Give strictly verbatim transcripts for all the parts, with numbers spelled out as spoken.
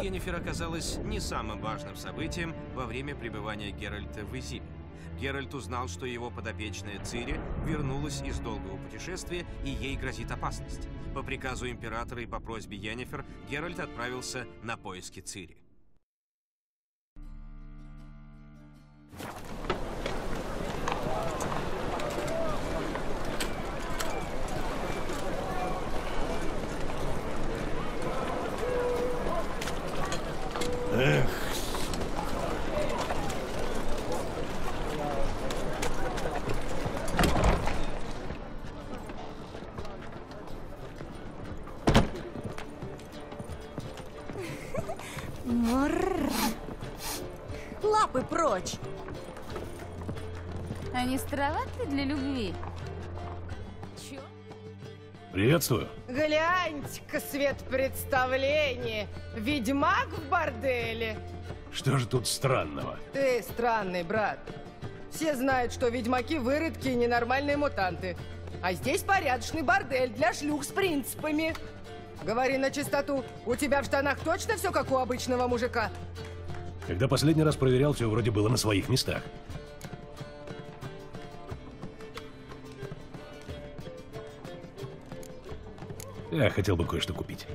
Йеннифер оказалась не самым важным событием во время пребывания Геральта в Изиме. Геральт узнал, что его подопечная Цири вернулась из долгого путешествия, и ей грозит опасность. По приказу императора и по просьбе Йеннифер Геральт отправился на поиски Цири. Эх. Лапы прочь! Они староваты для любви. Чё? Приветствую. Гляньте-ка, свет представления. Ведьмак в борделе. Что же тут странного? Ты странный, брат. Все знают, что ведьмаки выродки и ненормальные мутанты. А здесь порядочный бордель для шлюх с принципами. Говори на чистоту, у тебя в штанах точно все как у обычного мужика? Когда последний раз проверял, все вроде было на своих местах. Я хотел бы кое-что купить.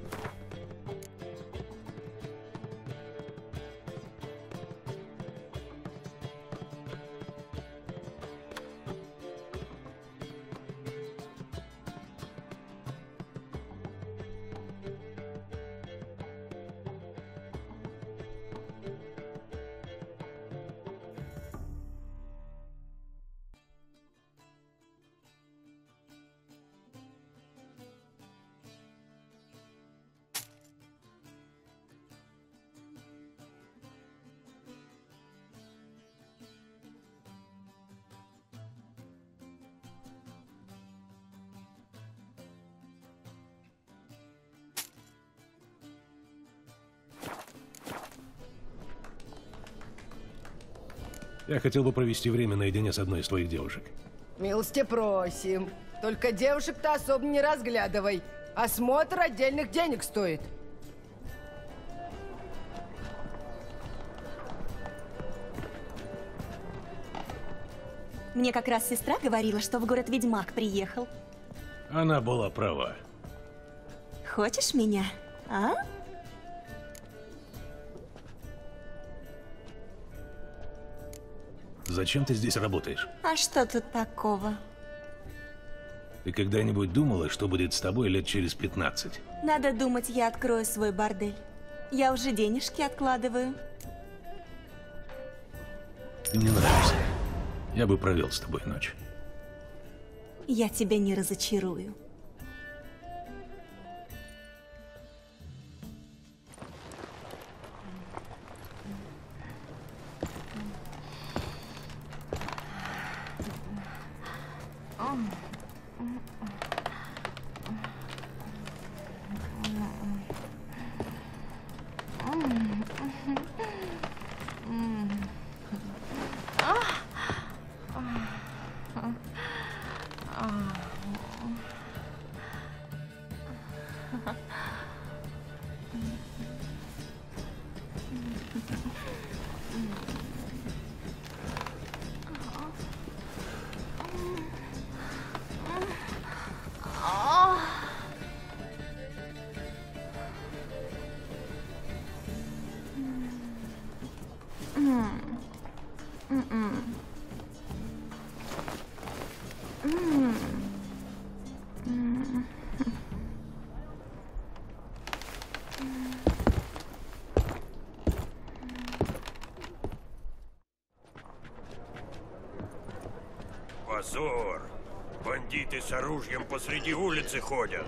Я хотел бы провести время наедине с одной из твоих девушек. Милости просим. Только девушек-то особо не разглядывай. Осмотр отдельных денег стоит. Мне как раз сестра говорила, что в город ведьмак приехал. Она была права. Хочешь меня, а? Зачем ты здесь работаешь? А что тут такого? Ты когда-нибудь думала, что будет с тобой лет через пятнадцать? Надо думать, я открою свой бордель. Я уже денежки откладываю. Ты мне нравишься. Я бы провел с тобой ночь. Я тебя не разочарую. Позор! Бандиты с оружием посреди улицы ходят.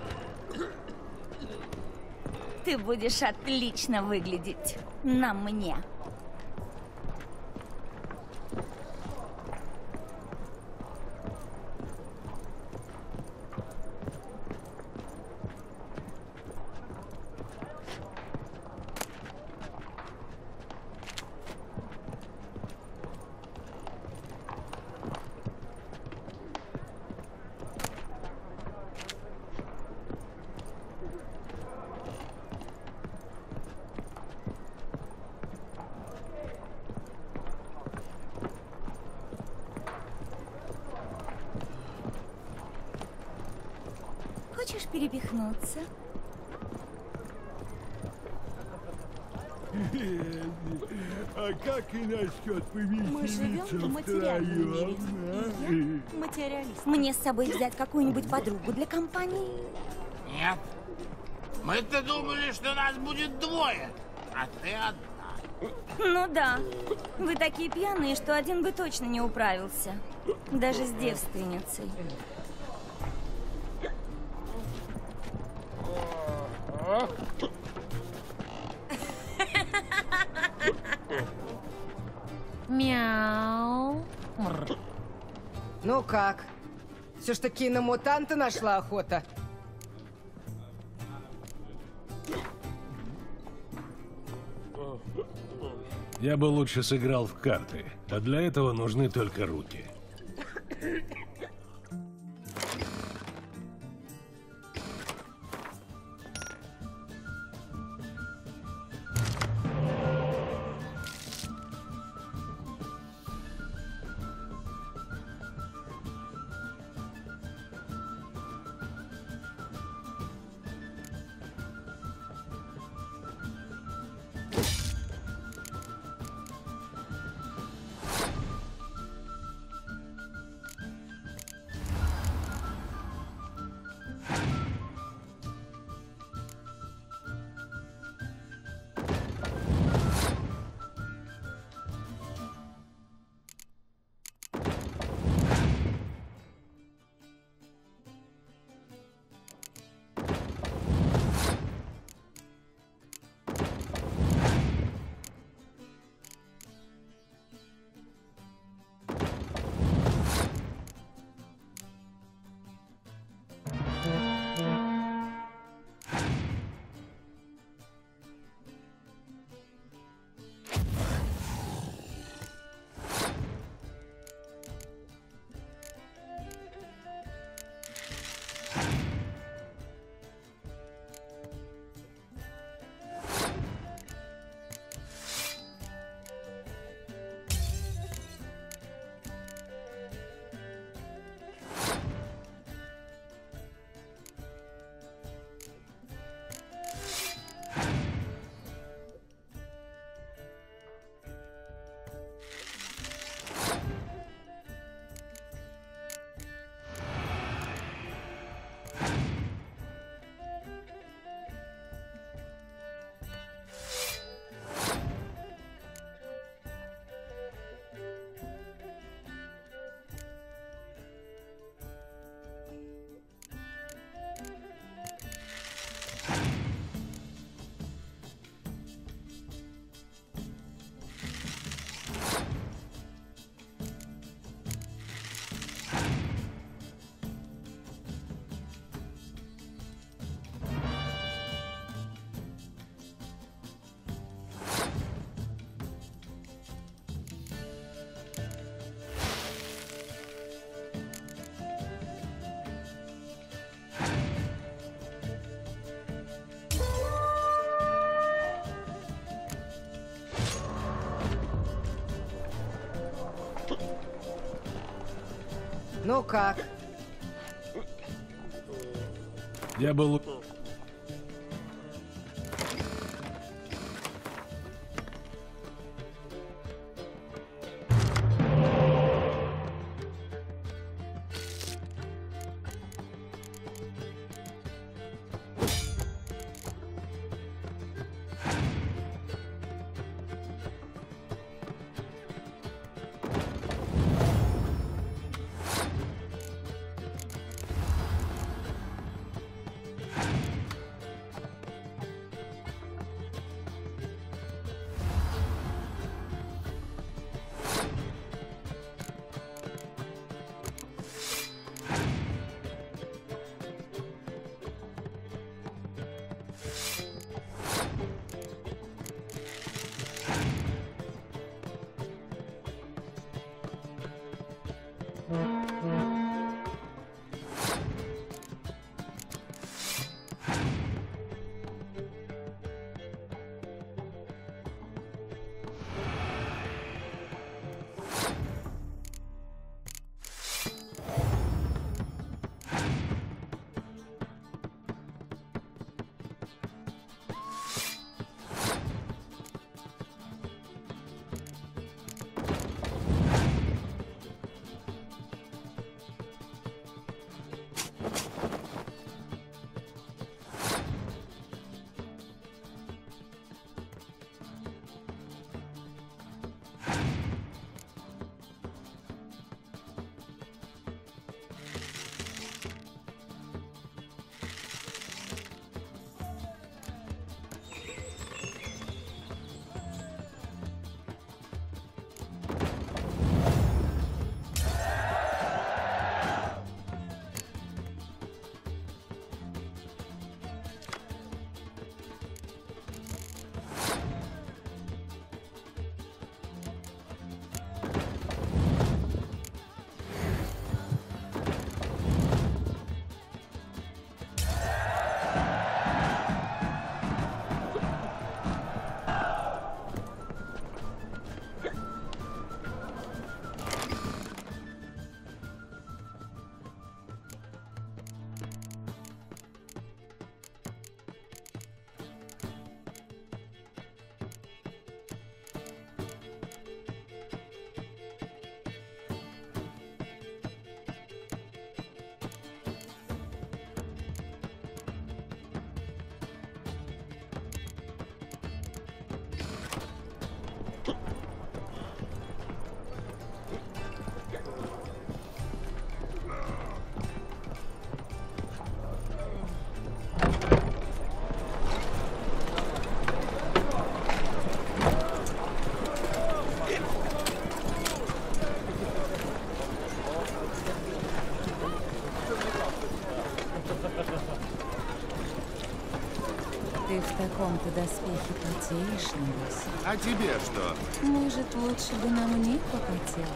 Ты будешь отлично выглядеть на мне. хочешь перепихнуться? А как и насчет Мы живем повеселиться в материальном мире. втроем, И я материалист. Мне с собой взять какую-нибудь подругу для компании? Нет. Мы-то думали, что нас будет двое, а ты одна. Ну да. Вы такие пьяные, что один бы точно не управился. Даже с девственницей. Мяу. Ну как? Все ж таки на мутанта нашла охота. Я бы лучше сыграл в карты, а для этого нужны только руки. Ну как? Я был... Ты в таком-то доспехе потеешь, небось? А тебе что? Может, лучше бы нам мне попотел?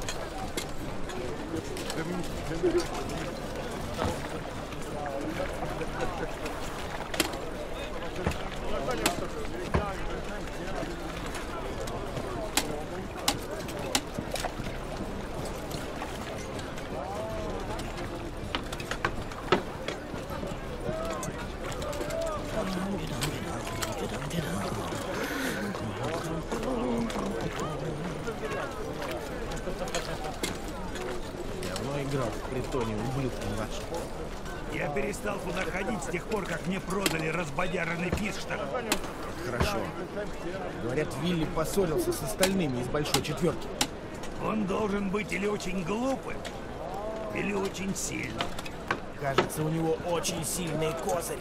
Играл в притоне ублюдком вашим. Я перестал туда ходить с тех пор, как мне продали разбодяренный Фишштаг. Хорошо. Говорят, Вилли поссорился с остальными из большой четверки. Он должен быть или очень глупым, или очень сильным. Кажется, у него очень сильные козыри.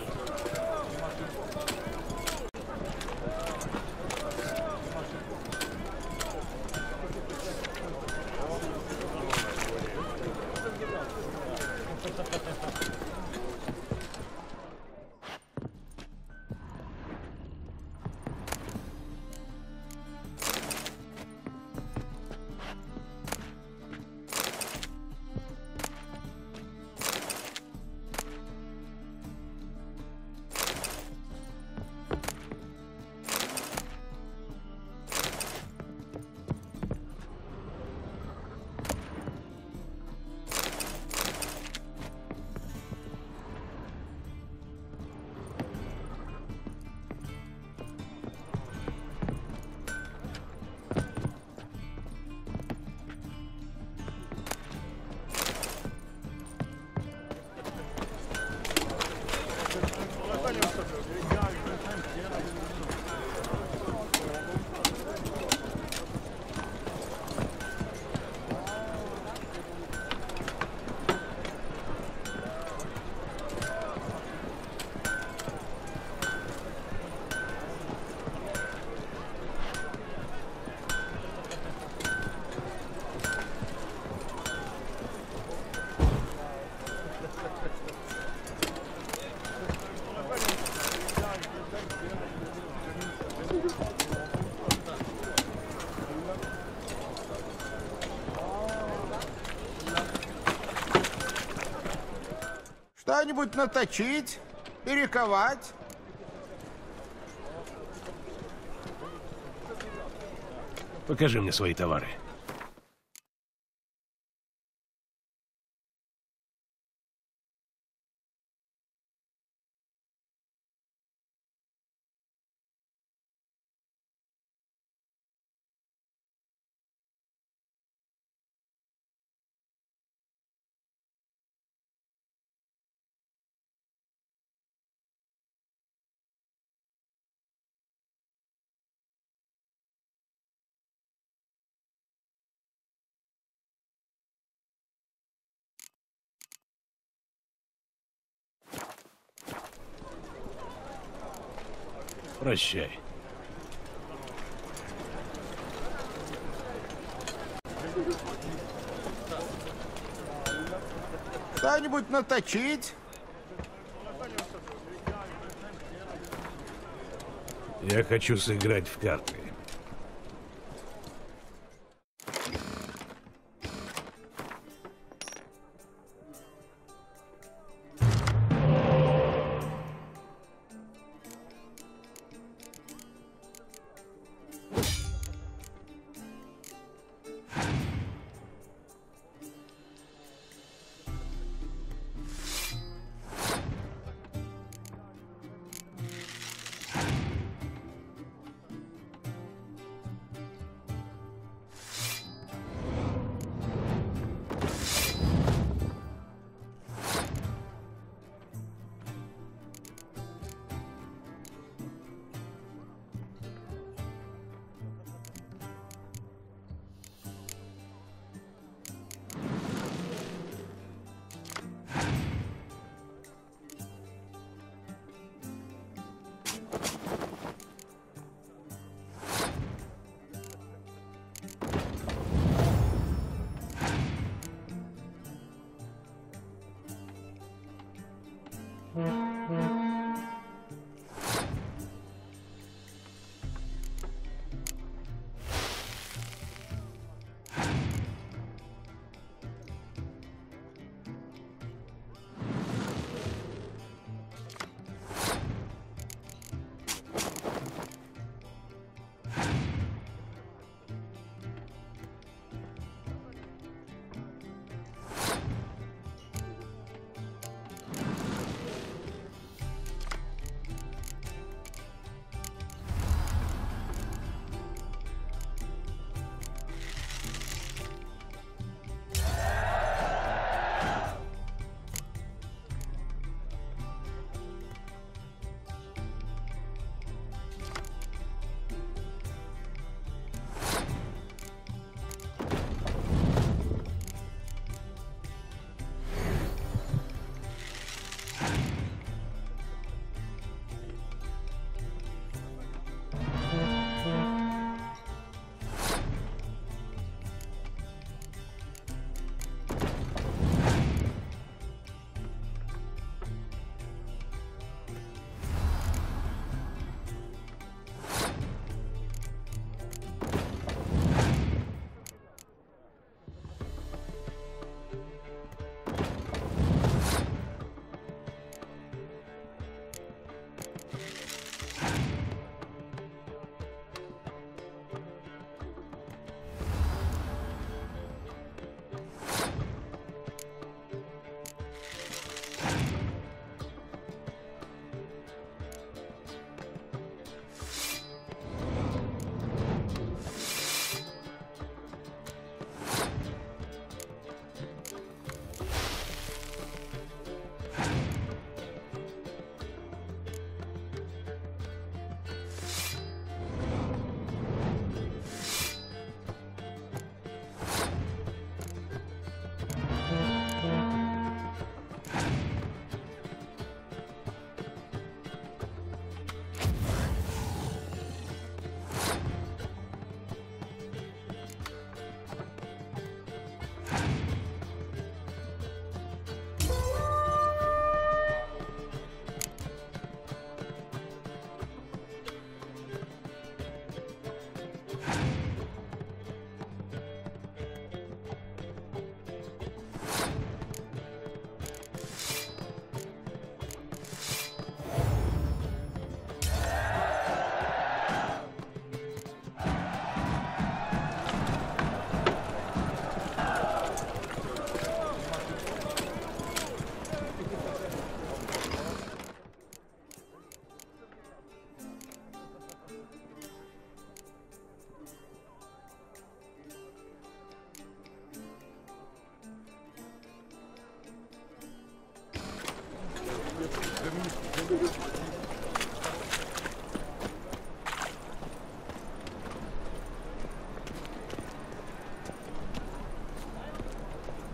Что-нибудь наточить, перековать. Покажи мне свои товары. Прощай. Что-нибудь наточить. Я хочу сыграть в карты.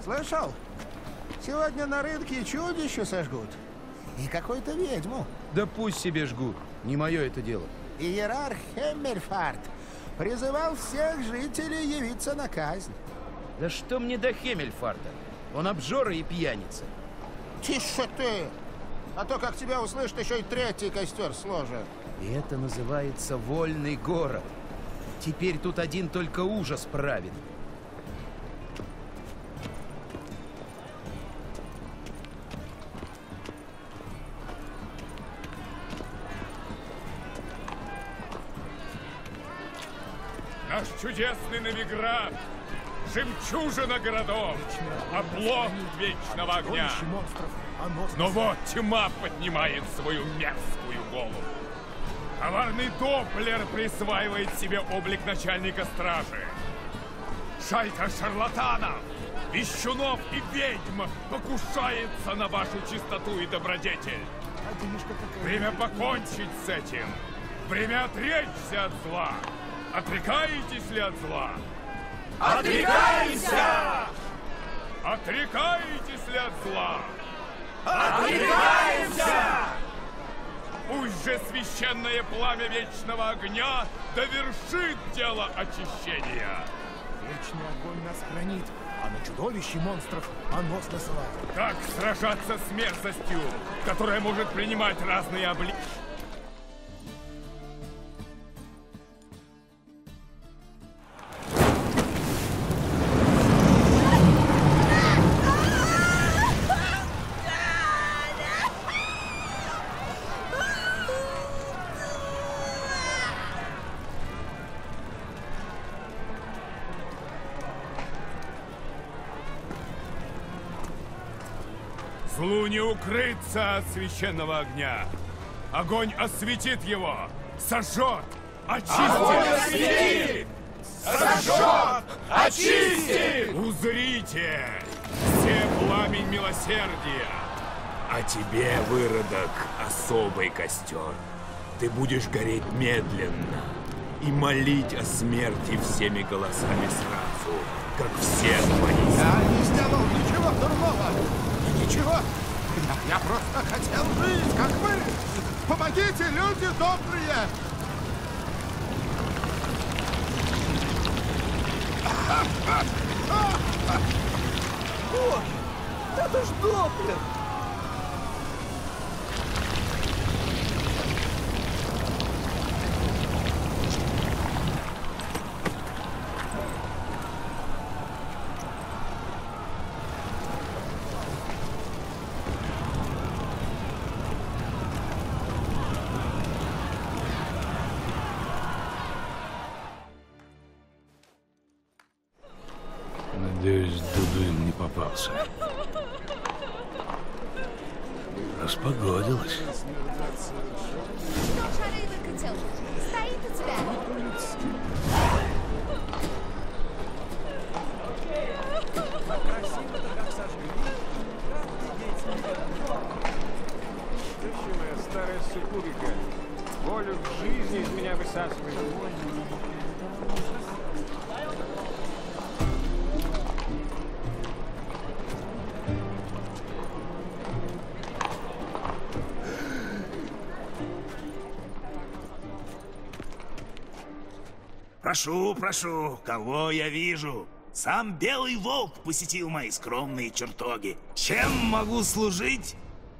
Слышал? Сегодня на рынке чудище сожгут. И какую-то ведьму. Да пусть себе жгут. Не мое это дело. Иерарх Хеммельфарт призывал всех жителей явиться на казнь. Да что мне до Хеммельфарта? Он обжора и пьяница. Тише ты! А то, как тебя услышат, еще и третий костер сложат. И это называется вольный город. Теперь тут один только ужас правит. Наш чудесный Новиград, жемчужина городов, оплот вечного огня. Но вот тьма поднимает свою мерзкую голову. Коварный Доплер присваивает себе облик начальника стражи. Шайка шарлатанов, вещунов и ведьм покушается на вашу чистоту и добродетель. Время покончить с этим. Время отречься от зла. Отрекаетесь ли от зла? Отрекаемся! Отрекаетесь ли от зла? Отрекаемся! Пусть же священное пламя вечного огня довершит дело очищения. Вечный огонь нас хранит, а на чудовищ и монстров понос насылает. Как сражаться с мерзостью, которая может принимать разные обличия? Злу не укрыться от священного огня. Огонь осветит его, сожжет, очистит. Огонь осветит, сожжет, очистит. Узрите все пламень милосердия. А тебе, выродок, особый костер. Ты будешь гореть медленно и молить о смерти всеми голосами сразу, как все твои. Я не сделал ничего дурного. Ничего. Я, я просто хотел жить, как вы. Помогите, люди добрые. Ой, это ж Доплер. Надеюсь, Дуду им не попался. Распогодилось. Кто шары выкатил? Стоит у тебя. Красиво-то как сожгли. Красивая старая супурика. Волю к жизни из меня высасывает. Прошу, прошу, кого я вижу? Сам Белый Волк посетил мои скромные чертоги. Чем могу служить?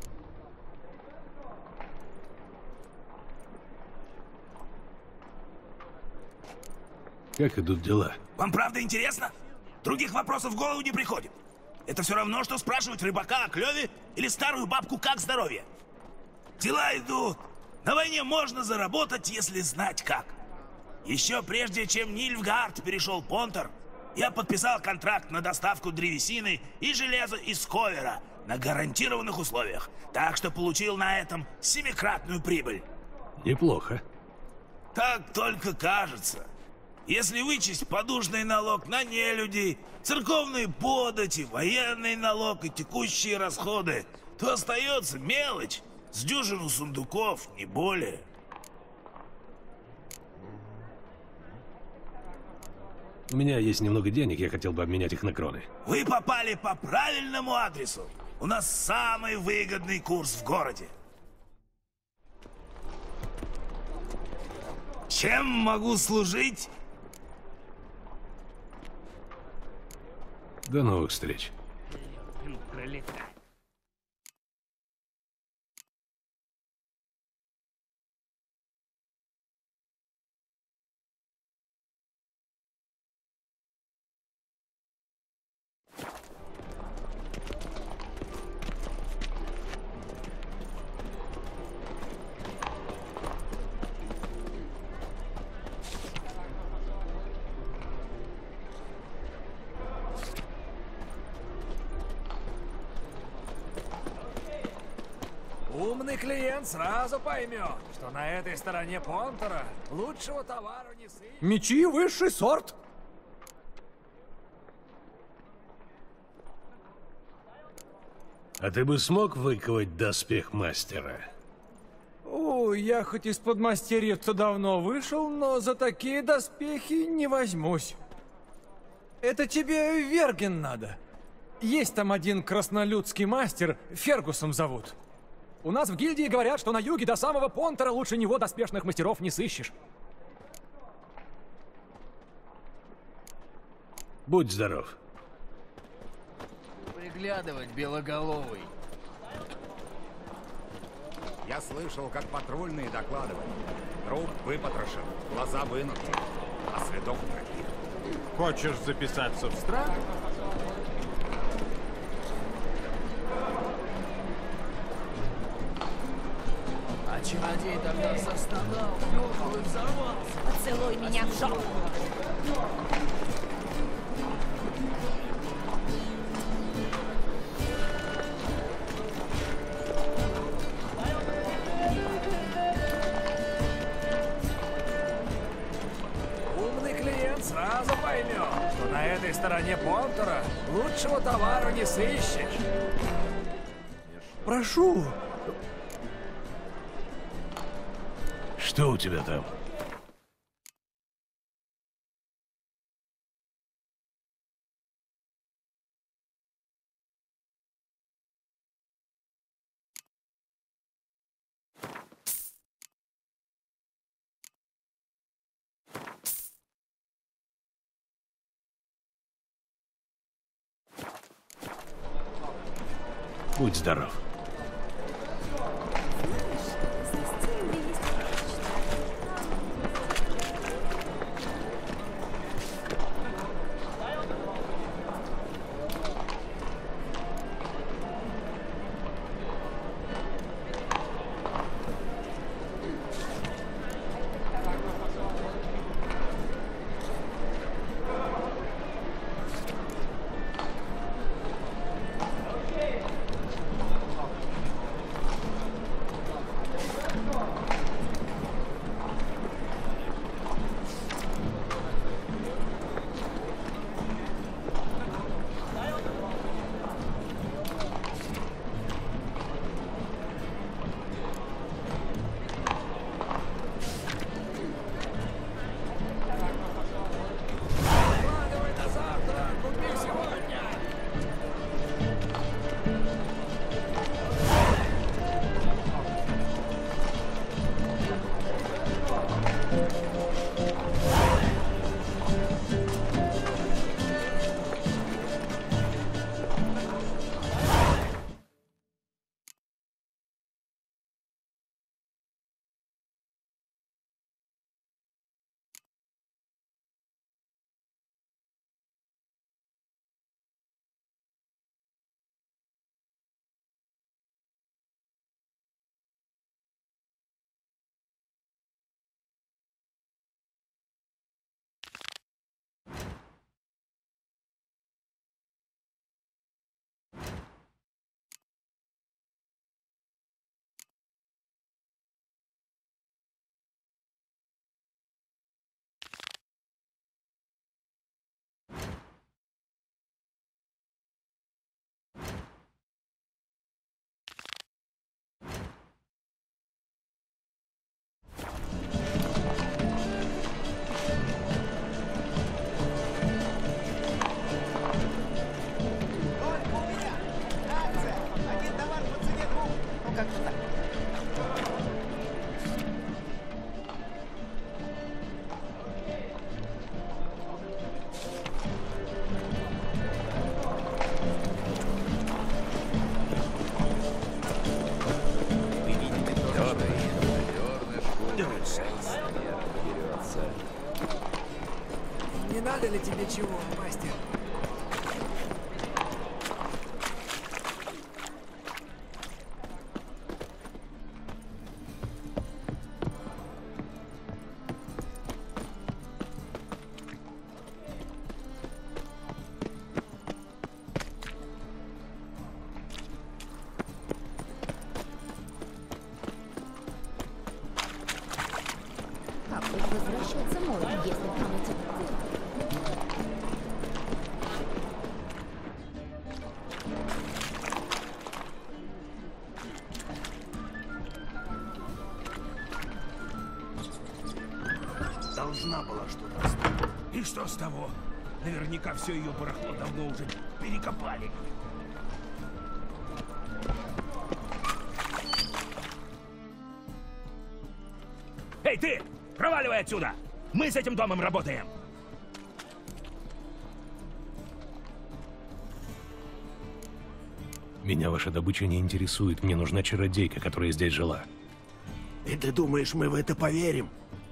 Как идут дела? Вам правда интересно? Других вопросов в голову не приходит. Это все равно, что спрашивать рыбака о клеве или старую бабку как здоровье. Дела идут. На войне можно заработать, если знать как. Еще прежде, чем Нильфгард перешел Понтер, я подписал контракт на доставку древесины и железа из Ковера на гарантированных условиях. Так что получил на этом семикратную прибыль. Неплохо. Так только кажется. Если вычесть подушный налог на нелюдей, церковные подати, военный налог и текущие расходы, то остается мелочь с дюжину сундуков, не более. У меня есть немного денег, я хотел бы обменять их на кроны. Вы попали по правильному адресу. У нас самый выгодный курс в городе. Чем могу служить? До новых встреч. Умный клиент сразу поймет, что на этой стороне Понтера лучшего товара не сыщешь. Мечи высший сорт. А ты бы смог выковать доспех мастера? О, я хоть из подмастерьев-то давно вышел, но за такие доспехи не возьмусь. Это тебе Верген надо. Есть там один краснолюдский мастер, Фергусом зовут. У нас в гильдии говорят, что на юге до самого Понтера лучше него доспешных мастеров не сыщешь. Будь здоров. Приглядывать, белоголовый. Я слышал, как патрульные докладывали. Труп выпотрошен, глаза вынуты, а следов никаких. Хочешь записаться в страх? А чародей тогда застонал, ёхал и взорвался. Поцелуй меня в жопу. Умный клиент сразу поймет, что на этой стороне Понтера лучшего товара не сыщешь. Прошу. Что у тебя там? Будь здоров. выпендриваешься? Не надо ли тебе чего, мастер? Как тут возвращаться можно, если там эти... Должна была что-то остаться. И что с того? Наверняка все ее барахло давно уже перекопали. Эй, ты! Проваливай отсюда! Мы с этим домом работаем! Меня ваша добыча не интересует. Мне нужна чародейка, которая здесь жила. И ты думаешь, мы в это поверим?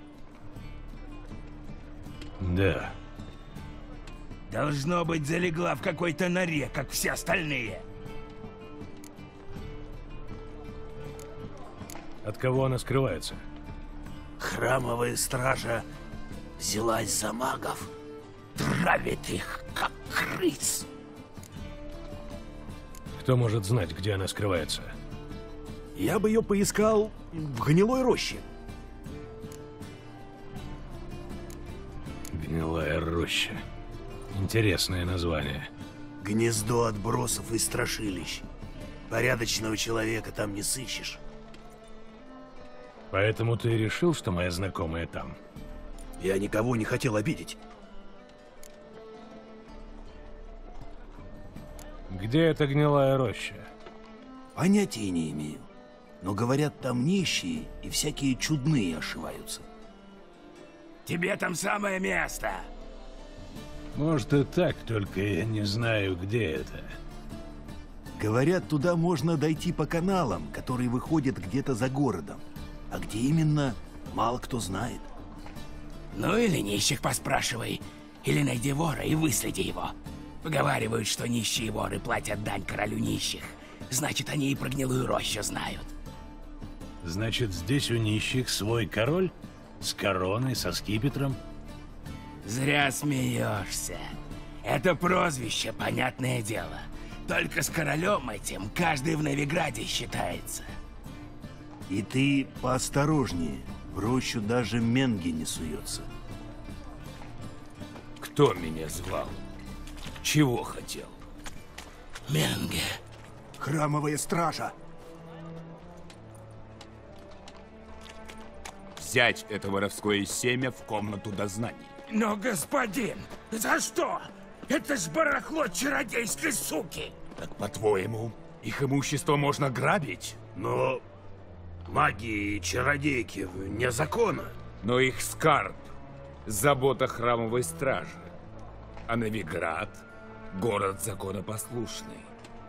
Да. Должно быть, залегла в какой-то норе, как все остальные. От кого она скрывается? Храмовая стража взялась за магов. Травит их, как крыс. Кто может знать, где она скрывается? Я бы ее поискал в гнилой роще. Гнилая роща. Интересное название. Гнездо отбросов и страшилищ. Порядочного человека там не сыщешь. Поэтому ты решил, что моя знакомая там? Я никого не хотел обидеть. Где эта гнилая роща? Понятия не имею. Но говорят, там нищие и всякие чудные ошиваются. Тебе там самое место. Может и так, только я не знаю, где это. Говорят, туда можно дойти по каналам, которые выходят где-то за городом. А где именно, мало кто знает. Ну или нищих поспрашивай, или найди вора и выследи его. Поговаривают, что нищие воры платят дань королю нищих. Значит, они и про гнилую рощу знают. Значит, здесь у нищих свой король? С короной, со скипетром? Зря смеешься. Это прозвище, понятное дело. Только с королем этим каждый в Новиграде считается. И ты поосторожнее. В рощу даже Менги не суется. Кто меня звал? Чего хотел? Менге. Храмовая стража. Взять это воровское семя в комнату дознаний. Но, господин, за что? Это ж барахло чародейской суки. Так, по-твоему, их имущество можно грабить? Но маги и чародейки вне закона. Но их скарб — забота храмовой стражи. А Новиград — город законопослушный.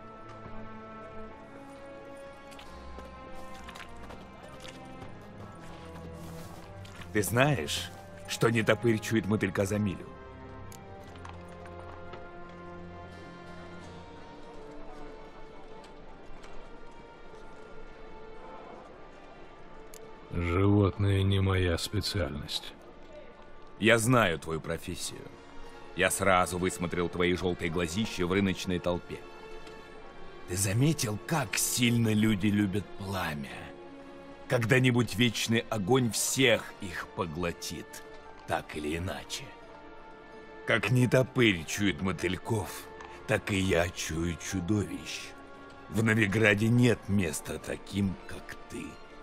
Ты знаешь, что нетопырь чует мотылька за милю? Животные не моя специальность. Я знаю твою профессию. Я сразу высмотрел твои желтые глазища в рыночной толпе. Ты заметил, как сильно люди любят пламя? Когда-нибудь вечный огонь всех их поглотит, так или иначе. Как нетопырь чует мотыльков, так и я чую чудовищ. В Новиграде нет места таким, как ты.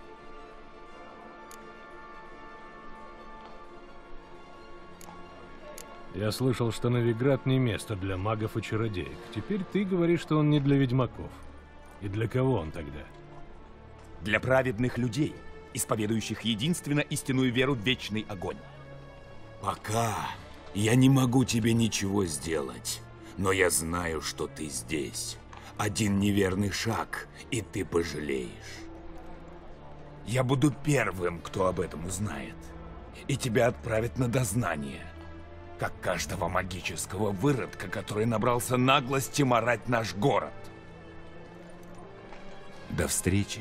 Я слышал, что Новиград не место для магов и чародеек. Теперь ты говоришь, что он не для ведьмаков. И для кого он тогда? Для праведных людей, исповедующих единственно истинную веру в вечный огонь. Пока я не могу тебе ничего сделать, но я знаю, что ты здесь. Один неверный шаг, и ты пожалеешь. Я буду первым, кто об этом узнает. И тебя отправят на дознание. Как каждого магического выродка, который набрался наглости марать наш город. До встречи.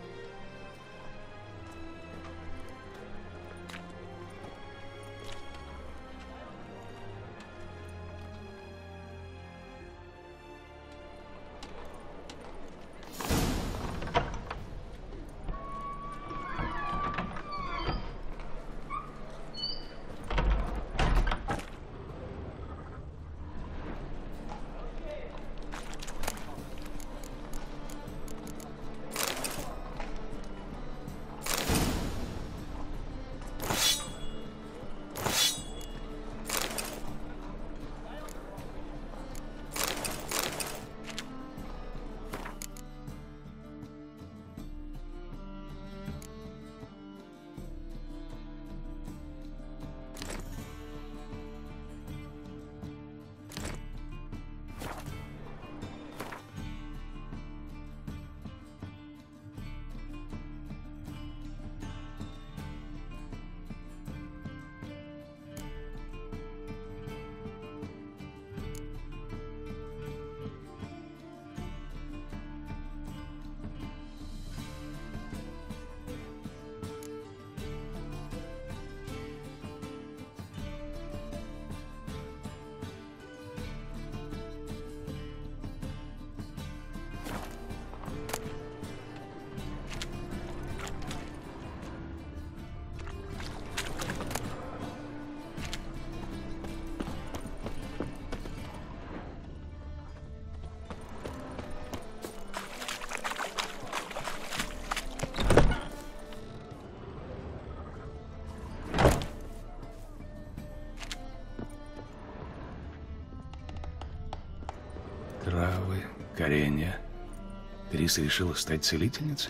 Травы, коренья. Трис решила стать целительницей?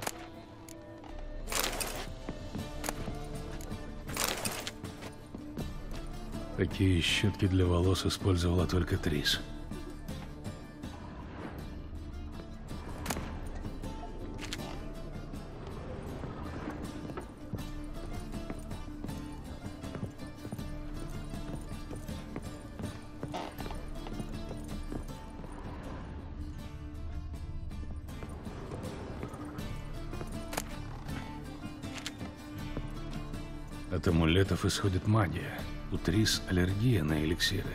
Такие щетки для волос использовала только Трис. От амулетов исходит магия. У Трис аллергия на эликсиры.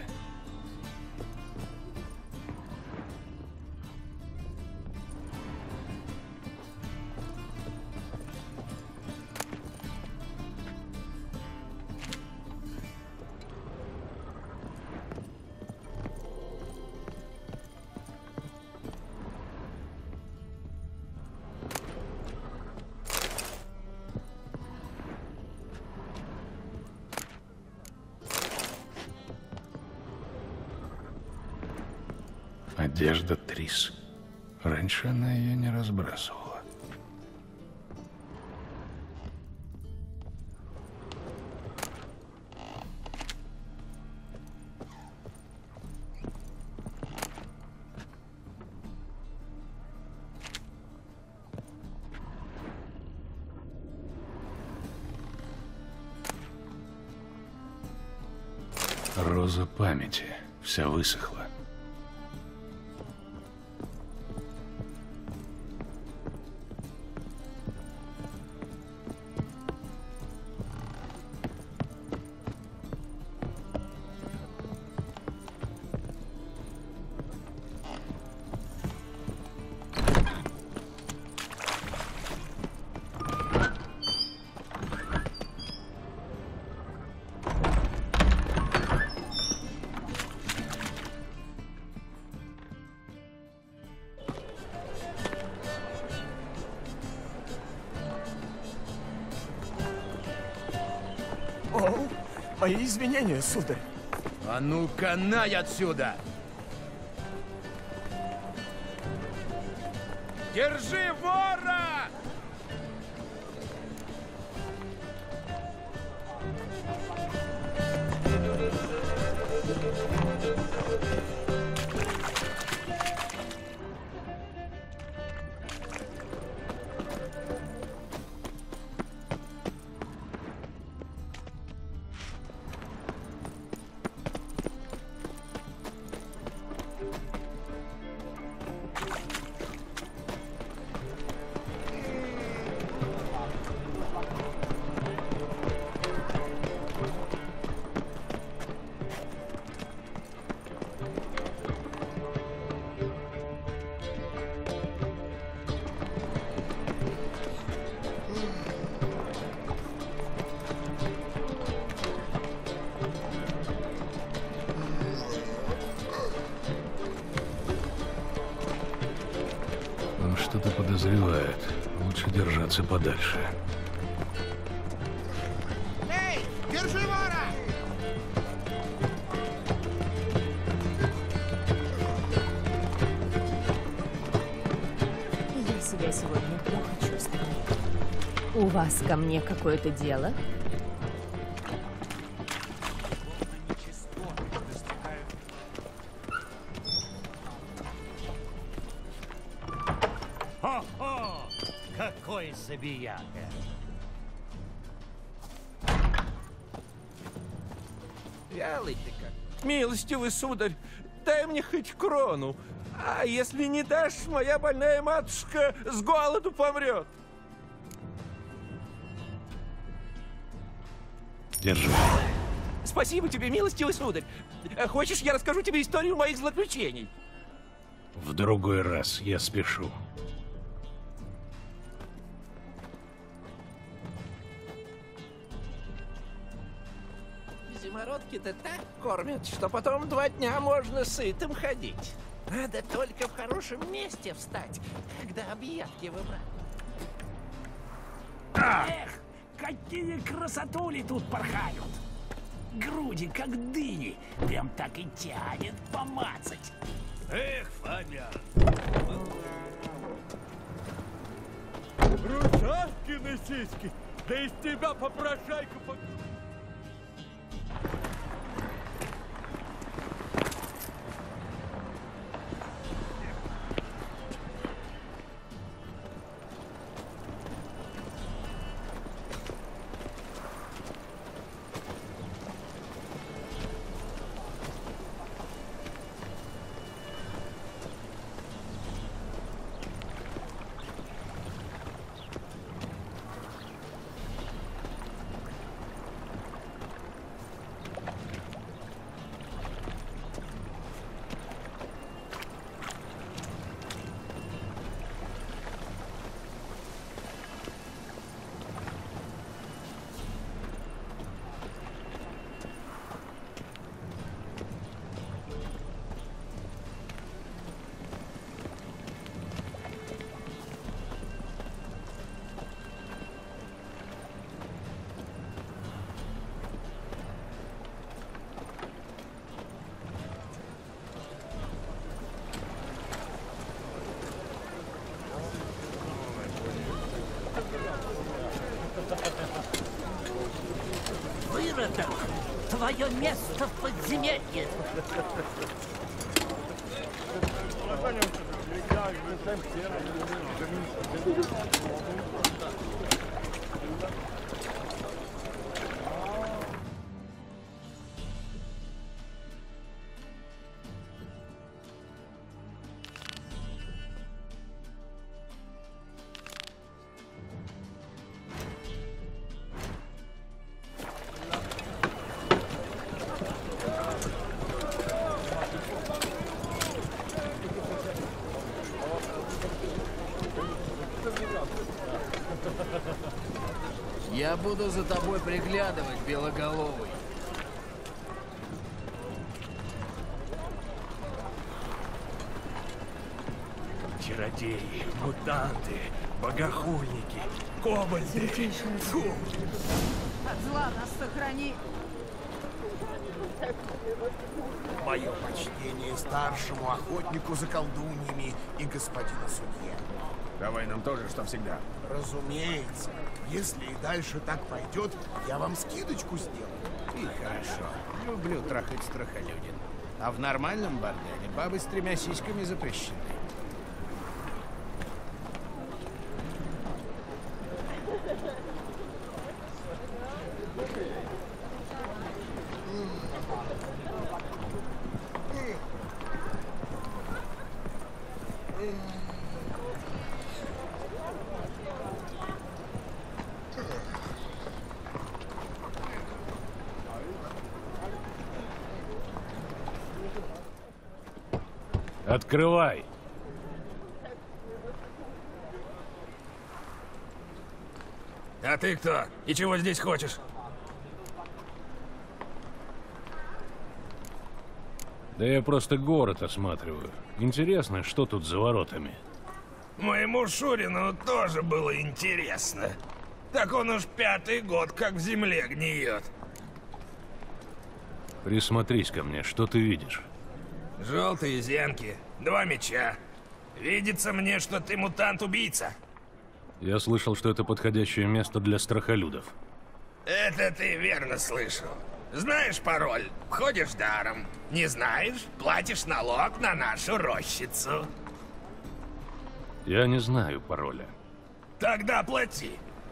Одежда Трис. Раньше она ее не разбрасывала. Роза памяти. Вся высохла. О, мои извинения, сударь. А ну, канай отсюда! Держи вора! подозревает. Лучше держаться подальше. Эй, держи вора! Я себя сегодня плохо чувствую. У вас ко мне какое-то дело? Хо-хо! Какой забияка! Вялый ты как. Милостивый сударь, дай мне хоть крону. А если не дашь, моя больная матушка с голоду помрет. Держи. Спасибо тебе, милостивый сударь. Хочешь, я расскажу тебе историю моих злоключений? В другой раз, я спешу. Зимородки-то так кормят, что потом два дня можно сытым ходить. Надо только в хорошем месте встать, когда объедки выбрать. Эх, какие красотули тут порхают! Груди, как дыни, прям так и тянет помацать. Эх, Фабиан! Русалкины сиськи! Да из тебя попрошайку... по- Выродок! Твое место в подземелье! Я буду за тобой приглядывать, белоголовый. Чародеи, мутанты, богохульники, кобальды. Фу. От зла нас сохрани. Мое почтение старшему охотнику за колдуньями и господину судье. Давай нам тоже, что всегда. Разумеется. Если и дальше так пойдет, я вам скидочку сделаю. И хорошо. Люблю трахать страхолюдин. А в нормальном борделе бабы с тремя сиськами запрещены. Открывай! А ты кто? И чего здесь хочешь? Да я просто город осматриваю. Интересно, что тут за воротами? Моему Шурину тоже было интересно. Так он уж пятый год как в земле гниет. Присмотрись ко мне, что ты видишь? Желтые зенки, два меча. Видится мне, что ты мутант-убийца. Я слышал, что это подходящее место для страхолюдов. Это ты верно слышал. Знаешь пароль? Входишь даром. Не знаешь? Платишь налог на нашу рощицу. Я не знаю пароля. Тогда плати.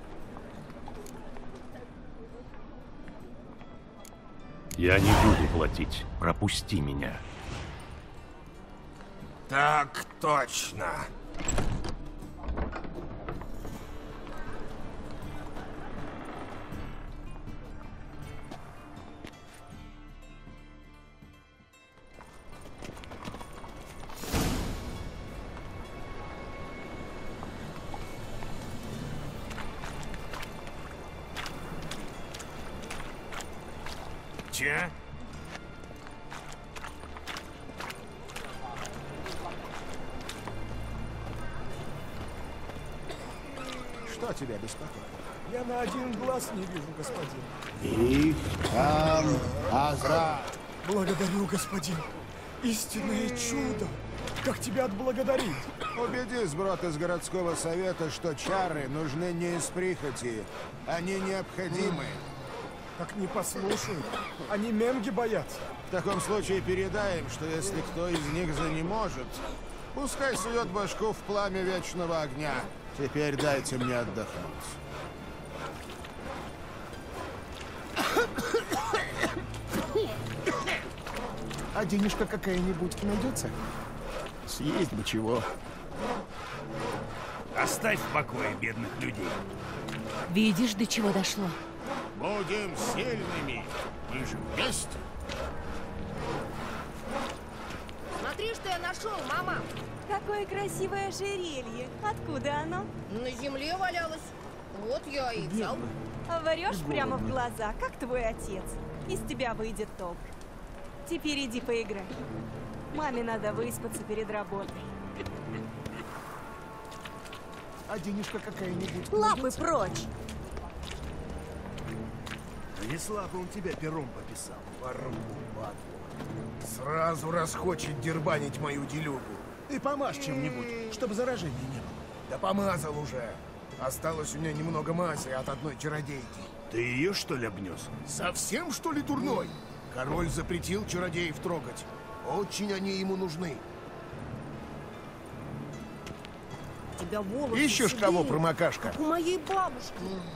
Я не буду платить. Пропусти меня. Так точно. Че? Что тебя беспокоит? Я на один глаз не вижу, господин. И там Азра. Благодарю, господин. Истинное чудо. Как тебя отблагодарить? Убедись, брат из городского совета, что чары нужны не из прихоти. Они необходимы. Так не послушают. Они менги боятся. В таком случае передай им, что если кто из них занеможет, пускай сует башку в пламя вечного огня. Теперь дайте мне отдохнуть. А денежка какая-нибудь найдется? Съесть бы чего. Оставь в покое бедных людей. Видишь, до чего дошло? Будем сильными. Мы же вместе. Смотри, что я нашел, мама. Какое красивое ожерелье. Откуда оно? На земле валялось. Вот я и взял. Врешь прямо в глаза, как твой отец. Из тебя выйдет толк. Теперь иди поиграй. Маме надо выспаться перед работой. А денежка какая-нибудь Лапы найдется? прочь! Не слабо он тебя пером пописал, воруку, падлу. Сразу расхочет дербанить мою делюгу. Ты помажь чем-нибудь, чтобы заражения не было. Да помазал уже. Осталось у меня немного мази от одной чародейки. Ты ее, что ли, обнес? Совсем, что ли, дурной? Король запретил чародеев трогать. Очень они ему нужны. У тебя волосы Ищешь седые, кого, промокашка? как у моей бабушки.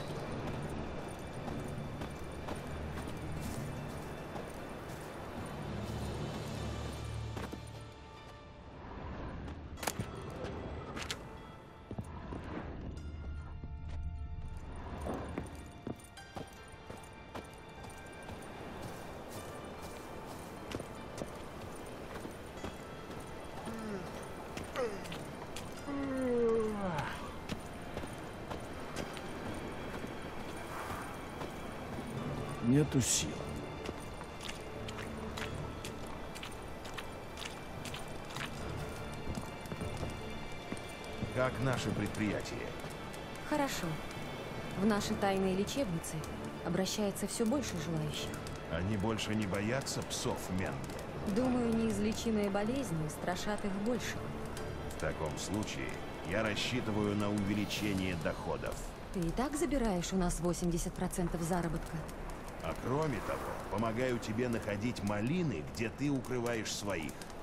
Нету сил. Как наше предприятие? Хорошо. В наши тайные лечебницы обращается все больше желающих. Они больше не боятся псов Менги? Думаю, неизлечимые болезни страшат их больше. В таком случае я рассчитываю на увеличение доходов. Ты и так забираешь у нас восемьдесят процентов заработка. А кроме того, помогаю тебе находить малины, где ты укрываешь своих.